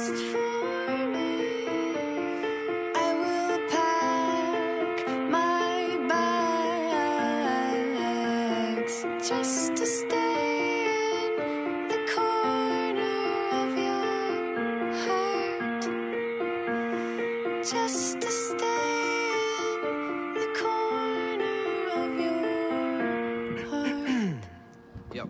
just for me. I will pack my bags just to stay in the corner of your heart. Just to stay in the corner of your heart. Yep.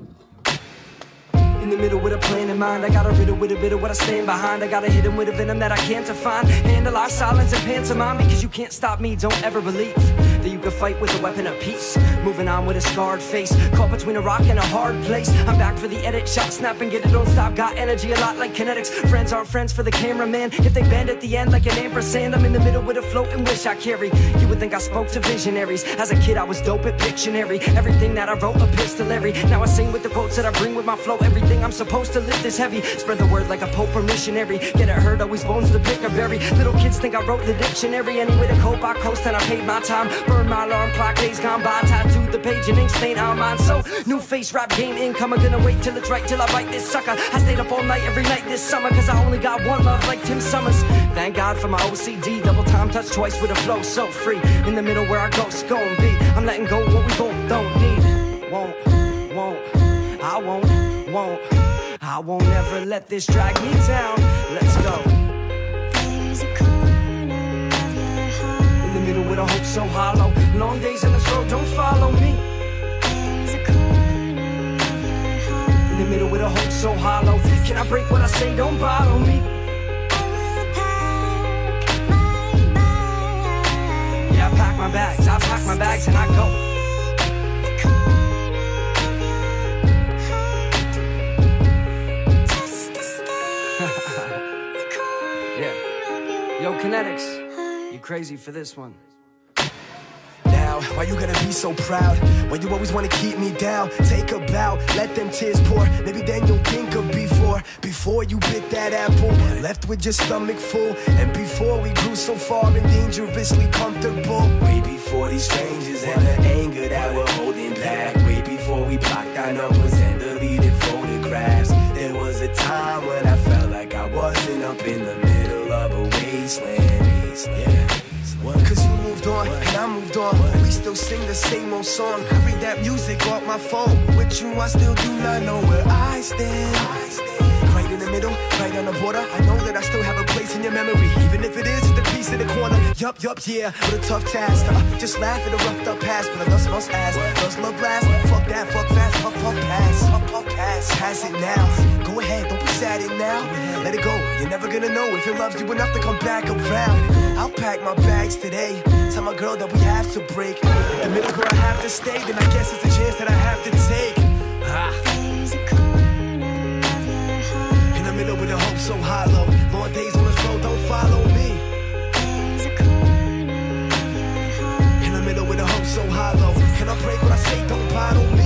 In the middle with a plan in mind, I gotta riddle with a bit of what I stand behind. I gotta hit him with a venom that I can't define. Handle our silence and pantomime, because you can't stop me. Don't ever believe that you can fight with a weapon of peace. Moving on with a scarred face, caught between a rock and a hard place. I'm back for the edit, shot, snap and get it, don't stop. Got energy a lot like kinetics. Friends aren't friends for the cameraman if they bend at the end like an ampersand. I'm in the middle with a floating wish I carry. You would think I spoke to visionaries. As a kid I was dope at Pictionary. Everything that I wrote epistolary. Now I sing with the quotes that I bring with my flow. Everything I'm supposed to lift is heavy. Spread the word like a pope or missionary. Get it heard, always bones to pick or bury. Little kids think I wrote the dictionary. Any way to cope, I coast and I paid my time. Burn my alarm clock, days gone by. Tattooed the page and ink stain on mine. So, new face rap game income. I'm gonna wait till it's right till I bite this sucker. I stayed up all night every night this summer, cause I only got one love like Tim Summers. Thank God for my OCD. Double time touch twice with a flow so free. In the middle where our ghosts gon' be. I'm letting go what we both don't need. Won't, I won't, I won't ever let this drag me down. Let's go. There's a corner of your heart. In the middle with a hope so hollow. Long days in this road, don't follow me. There's a corner of your heart. In the middle with a hope so hollow. Can I break what I say? Don't bottle me. I will pack my bags. Yeah, I pack my bags. I pack my bags and I go. The corner of your heart. Just to stay in the corner Yeah. of your Yo, Kinetics, heart. you crazy for this one. Now, why you gotta be so proud? Why you always wanna keep me down? Take a bow, let them tears pour. Maybe then you'll think of before you bit that apple. Left with your stomach full. And before we grew so far and dangerously comfortable. Way before these strangers and the anger that we're holding back. Way before we blocked our numbers and deleted photographs. There was a time when I felt like I wasn't up in the middle of a wasteland. Yeah. Cause you moved on and I moved on. We still sing the same old song. I read that music off my phone. With you I still do not know where I stand. Right in the middle, right on the border. I know that I still have a place in your memory. Even if it is just a piece in the corner. Yup, yeah, but a tough task. Just laugh at a roughed up past. But I must ask, does love last? Fuck that, fuck fast, puff pass. Pass it now. Go ahead, don't be sad it now. Let it go, you're never gonna know if it loves you enough to come back around. I'll pack my bags today. Tell my girl that we have to break. The middle where I have to stay, then I guess it's a chance that I have to take. There's a corner of your heart. In the middle with a hope so hollow. Long days on this road, don't follow me. There's a corner of your heart. In the middle with a hope so hollow. Can I break what I say? Don't bottle me.